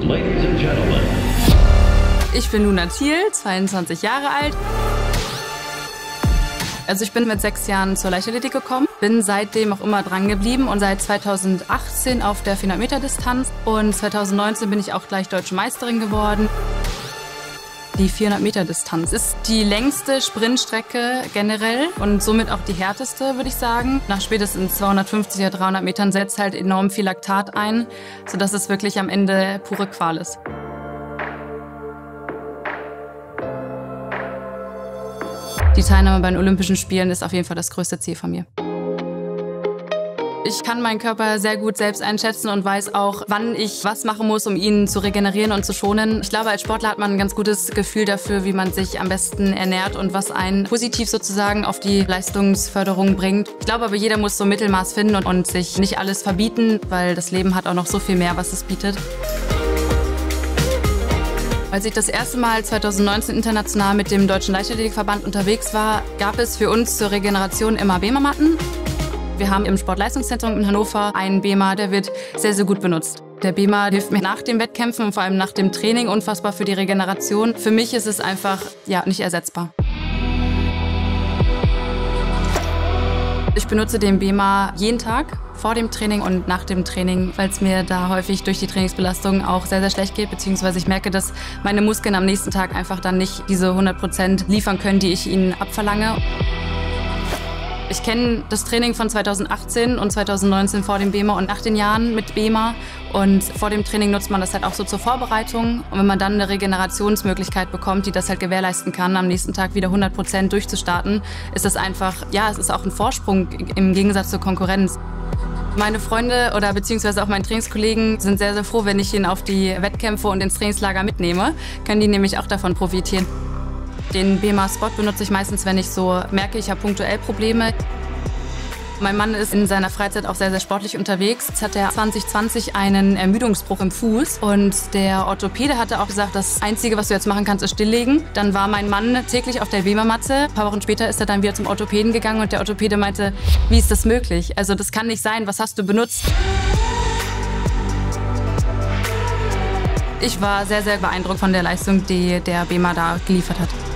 Ladies and gentlemen. Ich bin Luna Thiel, 22 Jahre alt. Also ich bin mit 6 Jahren zur Leichtathletik gekommen, bin seitdem auch immer dran geblieben und seit 2018 auf der 400 Meter Distanz und 2019 bin ich auch gleich Deutsche Meisterin geworden. Die 400 Meter Distanz ist die längste Sprintstrecke generell und somit auch die härteste, würde ich sagen. Nach spätestens 250 oder 300 Metern setzt halt enorm viel Laktat ein, sodass es wirklich am Ende pure Qual ist. Die Teilnahme bei den Olympischen Spielen ist auf jeden Fall das größte Ziel von mir. Ich kann meinen Körper sehr gut selbst einschätzen und weiß auch, wann ich was machen muss, um ihn zu regenerieren und zu schonen. Ich glaube, als Sportler hat man ein ganz gutes Gefühl dafür, wie man sich am besten ernährt und was einen positiv sozusagen auf die Leistungsförderung bringt. Ich glaube aber, jeder muss so ein Mittelmaß finden und sich nicht alles verbieten, weil das Leben hat auch noch so viel mehr, was es bietet. Als ich das erste Mal 2019 international mit dem Deutschen Leichtathletikverband unterwegs war, gab es für uns zur Regeneration immer BEMA-Matten. Wir haben im Sportleistungszentrum in Hannover einen BEMA, der wird sehr, sehr gut benutzt. Der BEMA hilft mir nach den Wettkämpfen und vor allem nach dem Training unfassbar für die Regeneration. Für mich ist es einfach nicht ersetzbar. Ich benutze den BEMA jeden Tag, vor dem Training und nach dem Training, weil es mir da häufig durch die Trainingsbelastung auch sehr, sehr schlecht geht, beziehungsweise ich merke, dass meine Muskeln am nächsten Tag einfach dann nicht diese 100% liefern können, die ich ihnen abverlange. Ich kenne das Training von 2018 und 2019 vor dem BEMA und nach den Jahren mit BEMA. Und vor dem Training nutzt man das halt auch so zur Vorbereitung. Und wenn man dann eine Regenerationsmöglichkeit bekommt, die das halt gewährleisten kann, am nächsten Tag wieder 100% durchzustarten, ist das einfach, es ist auch ein Vorsprung im Gegensatz zur Konkurrenz. Meine Freunde oder beziehungsweise auch meine Trainingskollegen sind sehr, sehr froh, wenn ich ihn auf die Wettkämpfe und ins Trainingslager mitnehme. Können die nämlich auch davon profitieren. Den BEMA-Spot benutze ich meistens, wenn ich so merke, ich habe punktuell Probleme. Mein Mann ist in seiner Freizeit auch sehr, sehr sportlich unterwegs. Jetzt hat er 2020 einen Ermüdungsbruch im Fuß und der Orthopäde hatte auch gesagt, das Einzige, was du jetzt machen kannst, ist stilllegen. Dann war mein Mann täglich auf der BEMA-Matte. Ein paar Wochen später ist er dann wieder zum Orthopäden gegangen und der Orthopäde meinte, wie ist das möglich? Also das kann nicht sein, was hast du benutzt? Ich war sehr, sehr beeindruckt von der Leistung, die der BEMA da geliefert hat.